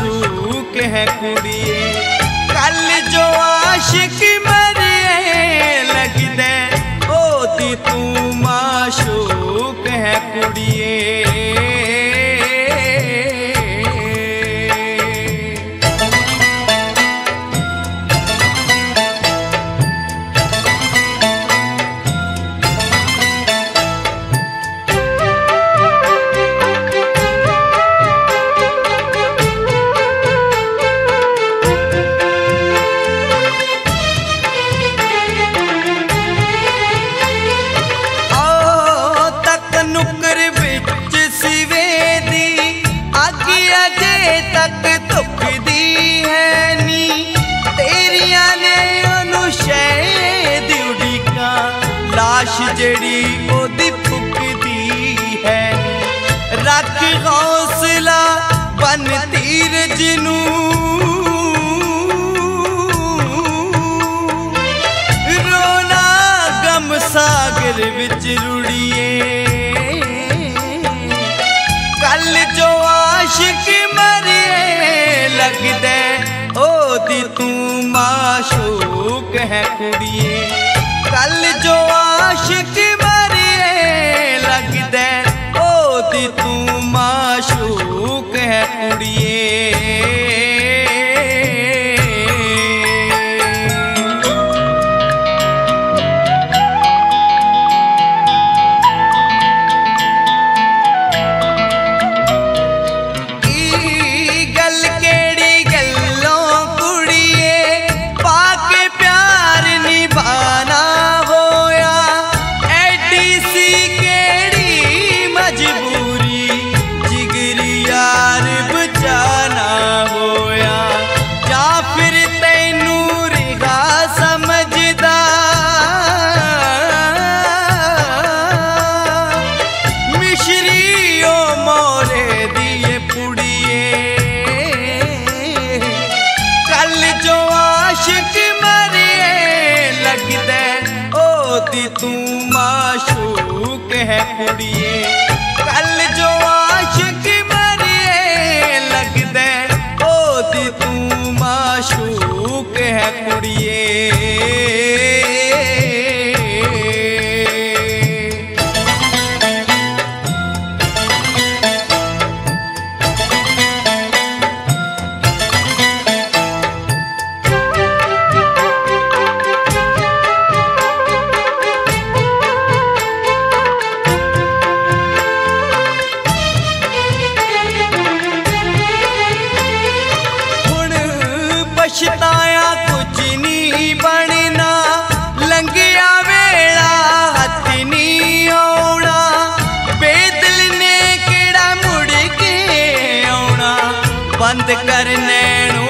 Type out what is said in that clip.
माशूक है कुड़िए। कल जो आशिक मरिए लगदे ओदी तू माशूक है कुड़िए। जड़ी ओदी फुकदी है रख हौसला बन तीर जिनू रोना गम सागर विच रुड़िए। कल जो आशिक मरिए लगदे ओदी तू माशूक है कुड़िए। कल जो आशिक मरिए लगदे ओदी तू माशूक है कुड़िए। तू माशूक है कुड़िए। कल जो आशिक मरिए लगदे ओदी तू माशूक है कुड़िए। पछताया कुछ नहीं बनना लंघिया वेला हथ नहीं आउना। बेदल ने केड़ा मुड़ के आउना बंद कर नैनू